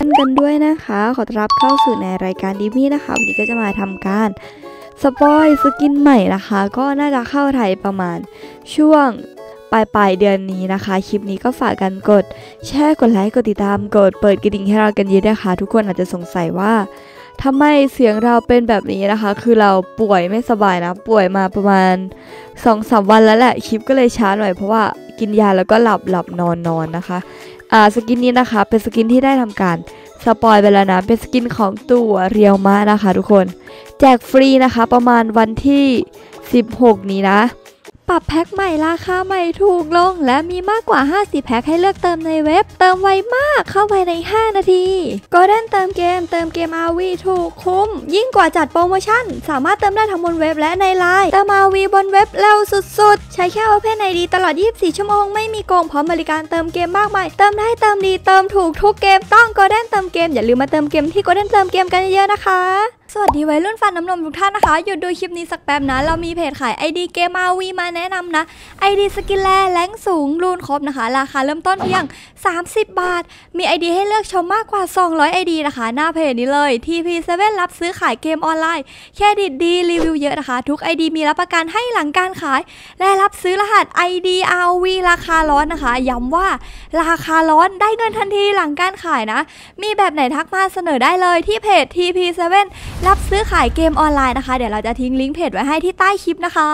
นกันด้วยนะคะขอต้อนรับเข้าสู่ในรายการดิมี่นะคะวันนี้ก็จะมาทำการสปอยสกินใหม่นะคะก็น่าจะเข้าไทยประมาณช่วงปลายเดือนนี้นะคะคลิปนี้ก็ฝากกันกดแชร์กดไลค์กดติดตามกดเปิดกระดิ่งให้เรากันเยอะนะคะทุกคนอาจจะสงสัยว่าทำไมเสียงเราเป็นแบบนี้นะคะคือเราป่วยไม่สบายนะป่วยมาประมาณ 2-3 วันแล้วแหละคลิปก็เลยช้าหน่อยเพราะว่ากินยาแล้วก็หลับนอนนะคะสกินนี้นะคะเป็นสกินที่ได้ทำการสปอยไปแล้วนะเป็นสกินของตัวเรียวมะนะคะทุกคนแจกฟรีนะคะประมาณวันที่16นี้นะปรับแพ็คใหม่ราคาใหม่ถูกลงและมีมากกว่า50แพ็คให้เลือกเติมในเว็บเติมไวมากเข้าไปใน5นาทีก็ได้เติมเกม RV ถูกคุ้มยิ่งกว่าจัดโปรโมชั่นสามารถเติมได้ทั้งบนเว็บและในไลน์เติม RV บนเว็บเร็วสุดๆใช้แค่ Open ID ตลอด24ชั่วโมงไม่มีโกงพร้อมบริการเติมเกมมากมายเติมได้เติมดีเติมถูกทุกเกมต้องก็ได้เติมเกมอย่าลืมมาเติมเกมที่ก็ได้เติมเกมกันเยอะๆนะคะสวัสดีวัยรุ่นฟันน้ำนมทุกท่านนะคะหยุดดูคลิปนี้สักแป๊บนะเรามีเพจขาย ID เกม RV มาแนะนำนะ ID สกินแรงสูงรูนครบนะคะราคาเริ่มต้นเพียง30 บาทมี ID ให้เลือกชมมากกว่า200 ID นะคะหน้าเพจนี้เลย TP7 รับซื้อขายเกมออนไลน์เครดิตดีรีวิวเยอะนะคะทุก ID มีรับประกันให้หลังการขายและรับซื้อรหัส ID RV ราคาร้อนนะคะย้ำว่าราคาร้อนได้เงินทันทีหลังการขายนะมีแบบไหนทักมาเสนอได้เลยที่เพจ TP7 รับซื้อขายเกมออนไลน์นะคะเดี๋ยวเราจะทิ้งลิงก์เพจไว้ให้ที่ใต้คลิปนะคะ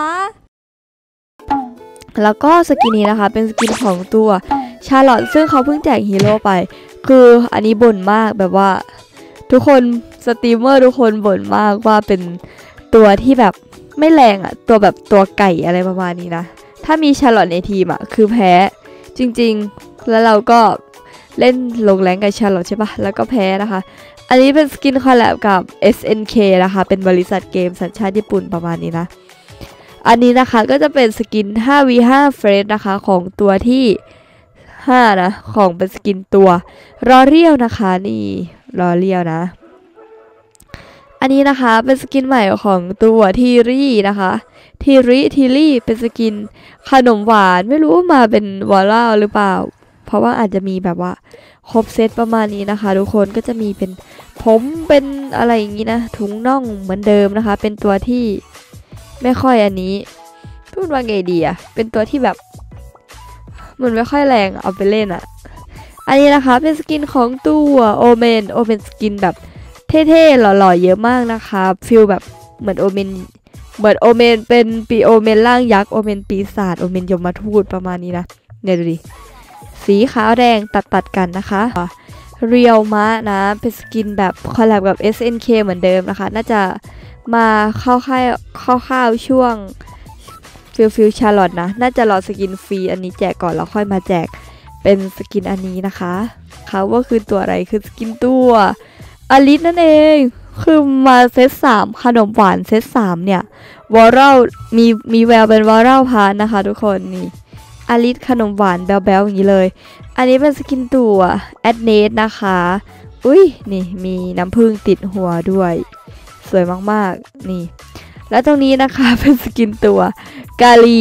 แล้วก็สกินนี้นะคะเป็นสกินของตัวชาร์ลอตซึ่งเขาเพิ่งแจกฮีโร่ไปคืออันนี้บ่นมากแบบว่าทุกคนสตรีมเมอร์ทุกคนบ่นมากว่าเป็นตัวที่แบบไม่แรงอะตัวแบบตัวไก่อะไรประมาณนี้นะถ้ามีชาร์ลอตในทีมอะคือแพ้จริงๆแล้วเราก็เล่นลงแรงกับชาร์ลอตใช่ปะแล้วก็แพ้นะคะอันนี้เป็นสกินคอลแลบกับ SNK นะคะเป็นบริษัทเกมสัญชาติญี่ปุ่นประมาณนี้นะอันนี้นะคะก็จะเป็นสกิน 5v5 เฟรชนะคะของตัวที่5นะของเป็นสกินตัวรอเรียวนะคะนี่รอเรียวนะอันนี้นะคะเป็นสกินใหม่ของตัวทีรี่นะคะทีรี่เป็นสกินขนมหวานไม่รู้ว่ามาเป็นวอลล่าหรือเปล่าเพราะว่าอาจจะมีแบบว่าครบเซตประมาณนี้นะคะทุกคนก็จะมีเป็นผมเป็นอะไรอย่างนี้นะถุงน่องเหมือนเดิมนะคะเป็นตัวที่ไม่ค่อยอันนี้พูดว่าไงดีอะเป็นตัวที่แบบมันไม่ค่อยแรงเอาไปเล่นอะอันนี้นะคะเป็นสกินของตัวโอเมนสกินแบบเท่ๆหล่อๆเยอะมากนะคะฟิลแบบเหมือนโอเมนเป็นปีโอเมนร่างยักษ์โอเมนปีศาจโอเมนยมทูตประมาณนี้นะเนี่ยดูดิสีขาวแดงตัดกันนะคะเรียวมะนะเป็นสกินแบบคอลแลบกับ SNK เหมือนเดิมนะคะน่าจะมาเข้าช่วงฟิลชาร์ลอตนะน่าจะรอสกินฟรีอันนี้แจกก่อนแล้วค่อยมาแจกเป็นสกินอันนี้นะคะเขาว่าคือตัวอะไรคือสกินตัวอลิสนั่นเองคือมาเซต3ขนมหวานเซต3เนี่ยวอลล์มีแววเป็นวอลล์พาร์ทนะคะทุกคนนี่อลิสขนมหวานแบลอย่างนี้เลยอันนี้เป็นสกินตัวแอดเนสนะคะอุ้ยนี่มีน้ำผึ้งติดหัวด้วยสวยมากๆนี่แล้วตรงนี้นะคะเป็นสกินตัวกาลี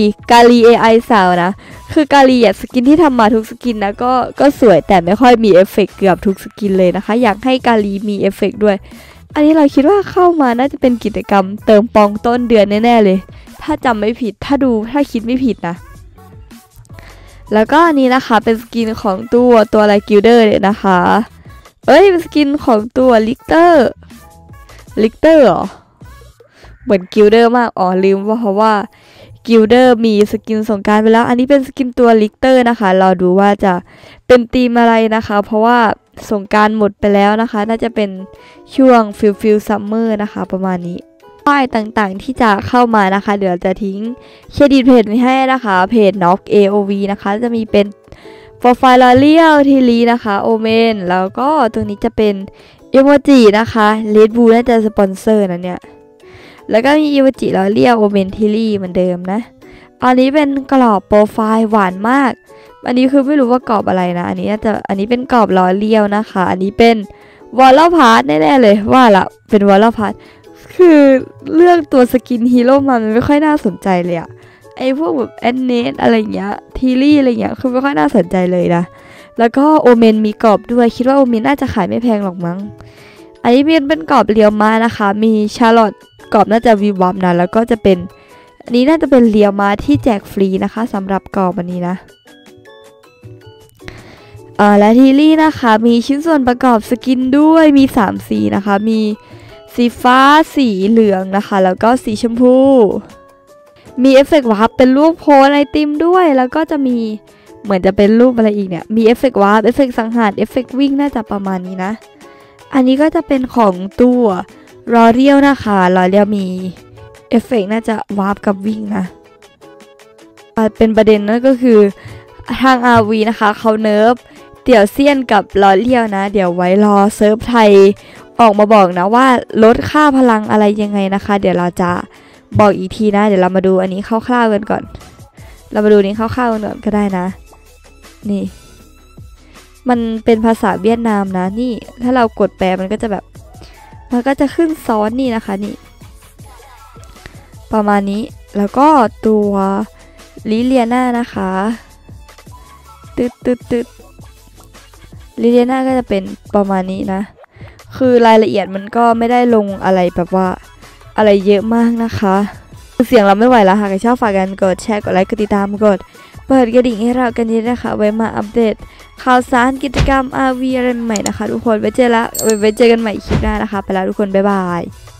AI สาวนะคือกาลีสกินที่ทำมาทุกสกินนะก็สวยแต่ไม่ค่อยมีเอฟเฟกต์เกือบทุกสกินเลยนะคะอยากให้กาลีมีเอฟเฟกต์ด้วยอันนี้เราคิดว่าเข้ามาน่าจะเป็นกิจกรรมเติมปองต้นเดือนแน่ๆเลยถ้าจำไม่ผิดถ้าคิดไม่ผิดนะแล้วก็อันนี้นะคะเป็นสกินของตัวอะไรกิลเดอร์เลยนะคะเป็นสกินของตัวลิกเตอร์เหรอเหมือนกิลเดอร์มากลืมว่าเพราะว่ากิลเดอร์มีสกินสงกรานต์ไปแล้วอันนี้เป็นสกินตัวลิกเตอร์นะคะรอดูว่าจะเป็นธีมอะไรนะคะเพราะว่าสงกรานต์หมดไปแล้วนะคะน่าจะเป็นช่วงฟิลซัมเมอร์นะคะประมาณนี้ป้ายต่างๆที่จะเข้ามานะคะเดี๋ยวจะทิ้งเครดิตเพจไว้ให้นะคะเพจ Knock AOV นะคะจะมีเป็นโปรไฟล์ลอเรียลทีรีนะคะโอเมนแล้วก็ตรงนี้จะเป็นอีโมจินะคะเลดบูน่าจะสปอนเซอร์นะเนี่ยแล้วก็มีอีโมจิลอเรียลโอเมนทีรีเหมือนเดิมนะอันนี้เป็นกรอบโปรไฟล์หวานมากอันนี้คือไม่รู้ว่ากรอบอะไรนะอันนี้เป็นกรอบลอเรียลนะคะอันนี้เป็นวอลล์พาร์ทแน่ๆเลยว่าละเป็นวอลล์พาร์ทคือเลือกตัวสกินฮีโร่มันไม่ค่อยน่าสนใจเลยอะไอพวกแบบแอนเนสอะไรเงี้ยทีรี่อะไรเงี้ยคือไม่ค่อยน่าสนใจเลยนะแล้วก็โอเมนมีกรอบด้วยคิดว่าโอเมนน่าจะขายไม่แพงหรอกมั้งอันนี้เป็นกรอบเรียวม้านะคะมีชาร์ลอตกรอบน่าจะวีวับนะแล้วก็จะเป็นอันนี้น่าจะเป็นเรียวม้าที่แจกฟรีนะคะสำหรับกรอบอันนี้นะและทีลี่นะคะมีชิ้นส่วนประกอบสกินด้วยมี3สีนะคะมีสีฟ้าสีเหลืองนะคะแล้วก็สีชมพูมีเอฟเฟกต์วาร์ปเป็นรูปโพลไอติมด้วยแล้วก็จะมีเหมือนจะเป็นรูปอะไรอีกเนี่ยมีเอฟเฟกต์วาร์ปเอฟเฟกต์สังหารเอฟเฟกต์วิ่งน่าจะประมาณนี้นะอันนี้ก็จะเป็นของตัวรอเรียวนะคะรอเรียวมีเอฟเฟกต์น่าจะวาร์ปกับวิ่งนะเป็นประเด็นนั่นก็คือทาง RV นะคะเขาเนิร์ฟเตี่ยวเซียนกับลอเลียวนะเดี๋ยวไว้รอเซิร์ฟไทยออกมาบอกนะว่าลดค่าพลังอะไรยังไงนะคะเดี๋ยวเราจะบอกอีกทีนะเดี๋ยวเรามาดูอันนี้คร่าวๆกันก่อนเรามาดูนี้คร่าวๆกันก่อนก็ได้นะนี่มันเป็นภาษาเวียดนามนะนี่ถ้าเรากดแปลมันก็จะแบบมันก็จะขึ้นซ้อนนี่นะคะนี่ประมาณนี้แล้วก็ตัวลิเลียนานะคะตึ๊ดลิเลียนาก็จะเป็นประมาณนี้นะคือรายละเอียดมันก็ไม่ได้ลงอะไรแบบว่าอะไรเยอะมากนะคะเสียงเราไม่ไหวแล้วหากใครชอบฝากกันกดแชร์กดไลค์กดติดตามกดเปิดกระดิ่งให้เรากันเยอะนะคะไว้มาอัปเดตข่าวสารกิจกรรม RV อะไรใหม่นะคะทุกคนไว้เจอกันใหม่คลิปหน้านะคะไปแล้วทุกคนบ๊ายบาย